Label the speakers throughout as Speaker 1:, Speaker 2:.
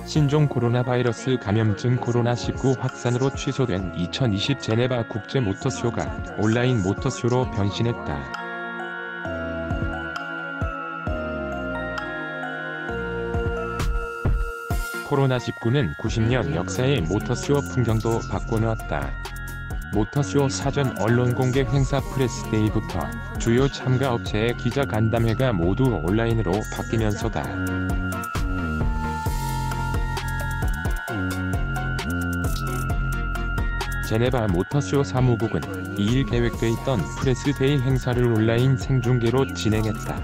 Speaker 1: 신종 코로나 바이러스 감염증 코로나19 확산으로 취소된 2020 제네바 국제 모터쇼가 온라인 모터쇼로 변신했다. 코로나19는 90년 역사의 모터쇼 풍경도 바꿔놓았다. 모터쇼 사전 언론 공개 행사 프레스데이부터 주요 참가 업체의 기자 간담회가 모두 온라인으로 바뀌면서다. 제네바 모터쇼 사무국은 2일 계획돼 있던 프레스데이 행사를 온라인 생중계로 진행했다.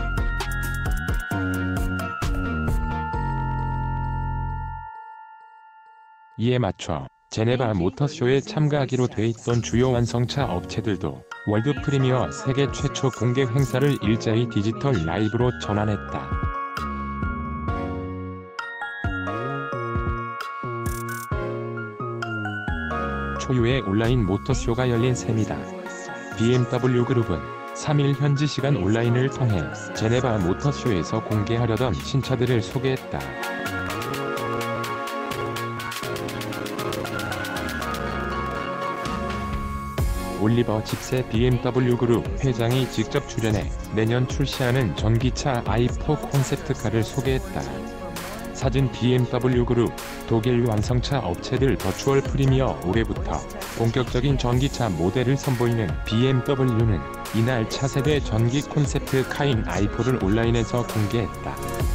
Speaker 1: 이에 맞춰 제네바 모터쇼에 참가하기로 돼 있던 주요 완성차 업체들도 월드 프리미어 세계 최초 공개 행사를 일자리 디지털 라이브로 전환했다. 초유의 온라인 모터쇼가 열린 셈이다. BMW 그룹은 3일 현지 시간 온라인을 통해 제네바 모터쇼에서 공개하려던 신차들을 소개했다. 올리버 집세 BMW 그룹 회장이 직접 출연해 내년 출시하는 전기차 i4 콘셉트카를 소개했다. 사진 BMW 그룹, 독일 완성차 업체들 버추얼 프리미어 올해부터 본격적인 전기차 모델을 선보이는 BMW는 이날 차세대 전기 콘셉트 카인 i4를 온라인에서 공개했다.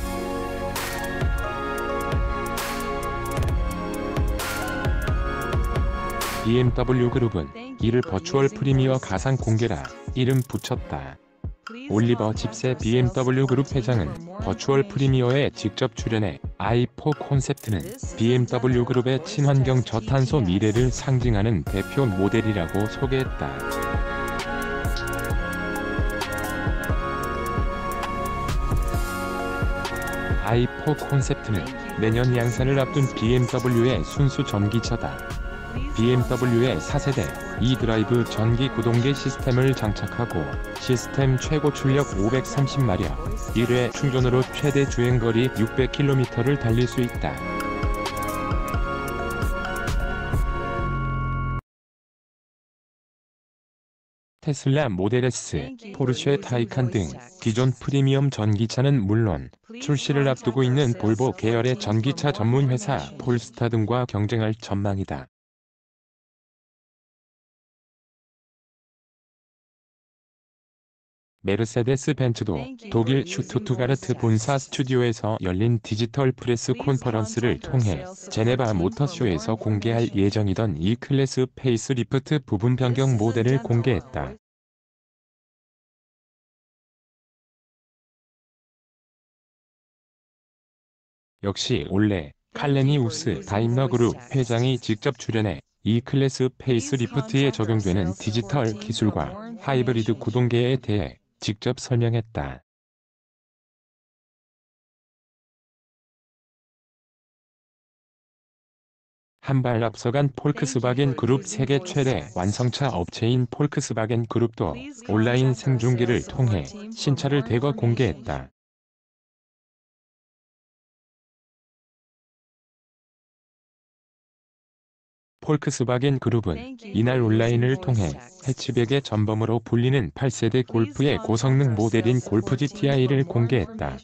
Speaker 1: BMW 그룹은 이를 버추얼 프리미어 가상 공개라 이름 붙였다. 올리버 집세 BMW 그룹 회장은 버추얼 프리미어에 직접 출연해 i4 콘셉트는 BMW 그룹의 친환경 저탄소 미래를 상징하는 대표 모델이라고 소개했다. i4 콘셉트는 내년 양산을 앞둔 BMW의 순수 전기차다. BMW의 4세대 e드라이브 전기 구동계 시스템을 장착하고 시스템 최고 출력 530마력, 1회 충전으로 최대 주행거리 600km를 달릴 수 있다. 테슬라 모델 S, 포르쉐 타이칸 등 기존 프리미엄 전기차는 물론 출시를 앞두고 있는 볼보 계열의 전기차 전문 회사 폴스타 등과 경쟁할 전망이다. 메르세데스 벤츠도 독일 슈투트가르트 본사 스튜디오에서 열린 디지털 프레스 컨퍼런스를 통해 제네바 모터쇼에서 공개할 예정이던 E클래스 페이스리프트 부분 변경 모델을 공개했다. 역시 올해 칼레니우스 다임러 그룹 회장이 직접 출연해 E클래스 페이스리프트에 적용되는 디지털 기술과 하이브리드 구동계에 대해 직접 설명했다. 한 발 앞서간 폴크스바겐 그룹 세계 최대 완성차 업체인 폴크스바겐 그룹도 온라인 생중계를 통해 신차를 대거 공개했다. 폴크스바겐 그룹은 이날 온라인을 통해 해치백의 전범으로 불리는 8세대 골프의 고성능 모델인 골프 GTI를 공개했다.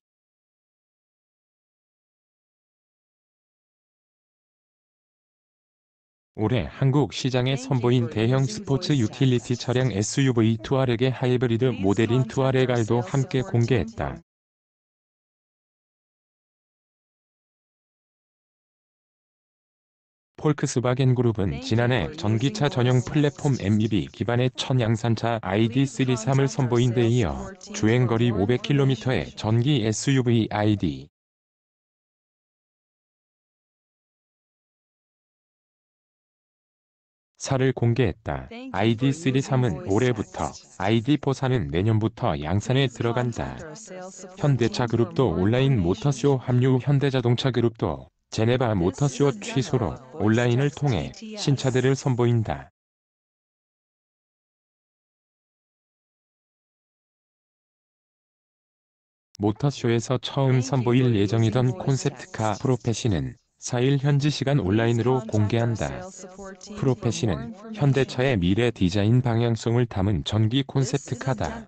Speaker 1: 올해 한국 시장에 선보인 대형 스포츠 유틸리티 차량 SUV 투아렉의 하이브리드 모델인 투아렉 R도 함께 공개했다. 폴크스바겐 그룹은 지난해 전기차 전용 플랫폼 MEB 기반의 첫 양산차 ID.3를 선보인 데 이어 주행거리 500km의 전기 SUV ID. 4를 공개했다. ID.3은 올해부터, ID.4는 내년부터 양산에 들어간다. 현대차 그룹도 온라인 모터쇼 합류 현대자동차 그룹도 제네바 모터쇼 취소로 온라인을 통해 신차들을 선보인다. 모터쇼에서 처음 선보일 예정이던 콘셉트카 프로페시는 4일 현지 시간 온라인으로 공개한다. 프로페시는 현대차의 미래 디자인 방향성을 담은 전기 콘셉트카다.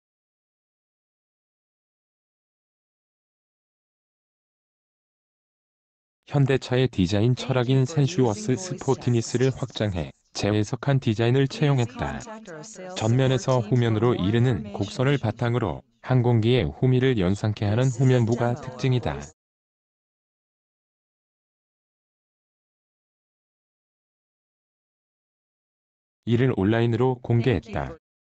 Speaker 1: 현대차의 디자인 철학인 센슈어스 스포티니스를 확장해 재해석한 디자인을 채용했다. 전면에서 후면으로 이르는 곡선을 바탕으로 항공기의 후미를 연상케 하는 후면부가 특징이다. 이를 온라인으로 공개했다.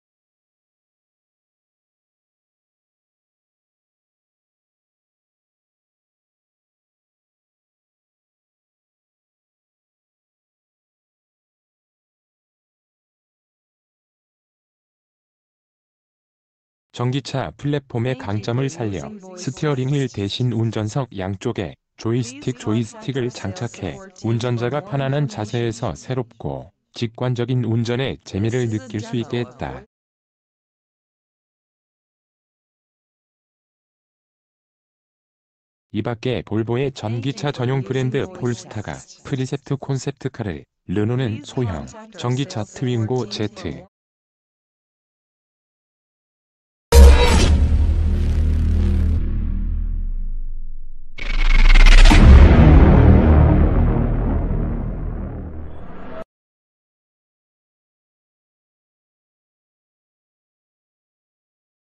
Speaker 1: 전기차 플랫폼의 강점을 살려 스티어링 휠 대신 운전석 양쪽에 조이스틱을 장착해 운전자가 편안한 자세에서 새롭고 직관적인 운전의 재미를 느낄 수 있게 했다. 이 밖에 볼보의 전기차 전용 브랜드 폴스타가 프리셉트 콘셉트카를, 르노는 소형 전기차 트윙고 Z